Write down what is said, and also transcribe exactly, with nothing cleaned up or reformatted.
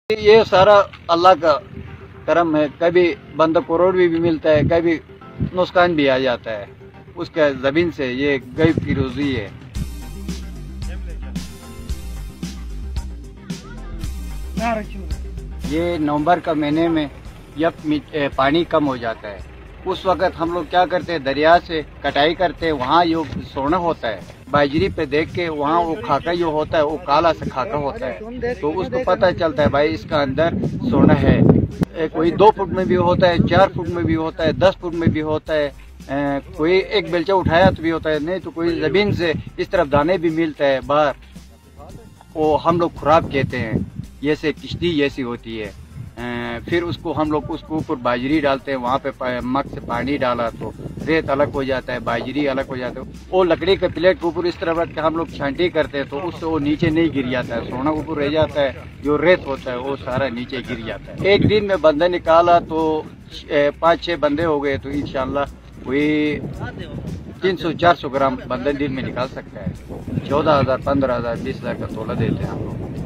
ये सारा अल्लाह का करम है। कभी बंदा करोड़ भी, भी मिलता है, कभी नुकसान भी आ जाता है। उसका जमीन से ये गैब की रोजी है। ये नवंबर का महीने में जब पानी कम हो जाता है उस वक़्त हम लोग क्या करते हैं, दरिया से कटाई करते हैं। वहाँ जो सोना होता है बाजरी पे देख के, वहाँ वो खाका जो होता है वो काला सा खाका होता है, तो उसको पता चलता है भाई इसका अंदर सोना है। कोई दो फुट में भी होता है, चार फुट में भी होता है, दस फुट में भी होता है। ए, कोई एक बेलचा उठाया तो भी होता है, नहीं तो कोई जमीन से इस तरफ दाने भी मिलता है बाहर। वो हम लोग खुराक कहते हैं, जैसे किश्ती जैसी होती है। फिर उसको हम लोग उसके ऊपर बाजरी डालते हैं। वहाँ पे मग से पानी डाला तो रेत अलग हो जाता है, बाजरी अलग हो जाता है। वो लकड़ी के प्लेट के ऊपर इस तरह रख के हम लोग छांटी करते हैं, तो उससे वो नीचे नहीं गिर जाता है। सोना ऊपर रह जाता है, जो रेत होता है वो सारा नीचे गिर जाता है। एक दिन में बंदे निकाला तो पाँच छः बंदे हो गए, तो इंशाल्लाह कोई तीन सौ चार सौ ग्राम बंदे दिन में निकाल सकता है। चौदह हजार पंद्रह हजार बीस हजार का तोला देते हैं हम लोग।